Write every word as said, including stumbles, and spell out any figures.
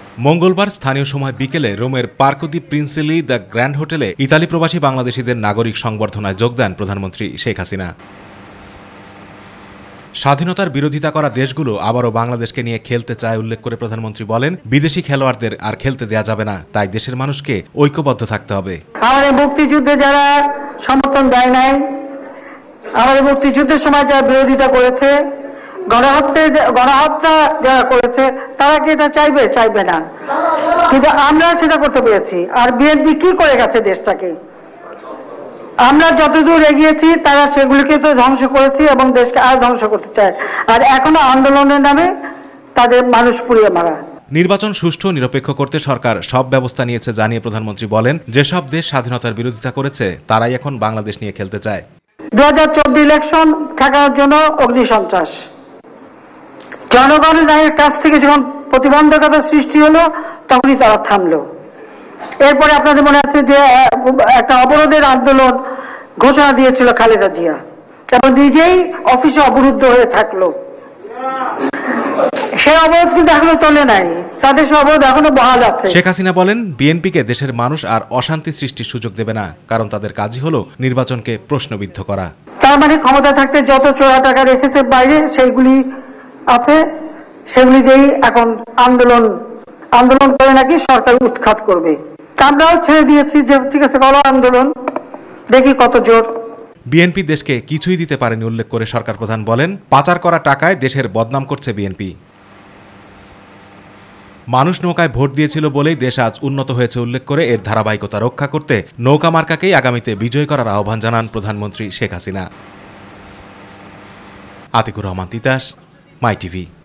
মঙ্গলবার স্থানীয় সময় বিকেলে রোমের Parco dei Principi the Grand হোটেলে ইতালি প্রবাসী বাংলাদেশিদের নাগরিক সংবর্ধনায় যোগ দেন প্রধানমন্ত্রী শেখ হাসিনা। স্বাধীনতার বিরোধিতা করা দেশগুলো আবারও বাংলাদেশকে নিয়ে খেলতে চায় উল্লেখ করে প্রধানমন্ত্রী বলেন, বিদেশি খেলোয়াড়দের আর খেলতে দেয়া যাবে না, তাই দেশের মানুষকে ঐক্যবদ্ধ থাকতে হবে। আমাদের মুক্তিযুদ্ধে যারা সমর্থন দেয় নাই, আমাদের মুক্তিযুদ্ধের সময় যারা বিরোধিতা করেছে, গণহত্যা গণহত্যা যারা করেছে, তারা কি এটা চাইবে? চাইবে না। কিন্তু আমরা সেটা করতে পেরেছি। আর বিএনপি কি করে গেছে দেশটাকে? আমরা যতদূর এগিয়েছি তারা সেগুলিকে তো ধ্বংস করেছি এবং দেশকে আর ধ্বংস করতে চায়। আর এখনো আন্দোলনের নামে তাদের মানুষ পুড়িয়ে মারা। নির্বাচন সুষ্ঠু নিরপেক্ষ করতে সরকার সব ব্যবস্থা নিয়েছে জানিয়ে প্রধানমন্ত্রী বলেন, যেসব দেশ স্বাধীনতার বিরোধিতা করেছে তারাই এখন বাংলাদেশ নিয়ে খেলতে চায়। দু হাজার চোদ্দ ইলেকশন ঠেকানোর জন্য অগ্নিসন্ত্রাস, জনগণের কাছ থেকে যখন প্রতিবন্ধকতা সৃষ্টি হলো তখনই তারা থামলো। এরপরে আপনাদের মনে আছে যে একটা অবরোধের আন্দোলন ঘোষণা দিয়েছিল খালেদা জিয়া এবং নিজেই অফিসে অবরুদ্ধ হয়ে থাকলো। সে অবরোধ কিন্তু এখনো তোলে নাই, তাদের সে অবরোধ এখনো বহাল আছে। শেখ হাসিনা বলেন, বিএনপিকে দেশের মানুষ আর অশান্তি সৃষ্টির সুযোগ দেবে না, কারণ তাদের কাজই হলো নির্বাচনকে প্রশ্নবিদ্ধ করা। তার মানে ক্ষমতা থাকতে যত চোরা টাকা রেখেছে বাইরে সেইগুলি আছে, সেগুলি দিয়েই এখন আন্দোলন আন্দোলন করে নাকি সরকার উৎখাত করবে। আমরাও ছেড়ে দিয়েছি যে ঠিক আছে, গণ আন্দোলন, দেখি কত জোর। বিএনপি দেশকে কিছুই দিতে পারেনি উল্লেখ করে সরকার প্রধান বলেন, পাচার করা টাকায় দেশের বদনাম করছে বিএনপি। মানুষ নৌকায় ভোট দিয়েছিল বলেই দেশ আজ উন্নত হয়েছে উল্লেখ করে এর ধারাবাহিকতা রক্ষা করতে নৌকা মার্কাকেই আগামীতে বিজয় করার আহ্বান জানান প্রধানমন্ত্রী শেখ হাসিনা। Atiqur Rahman Titas, my TV.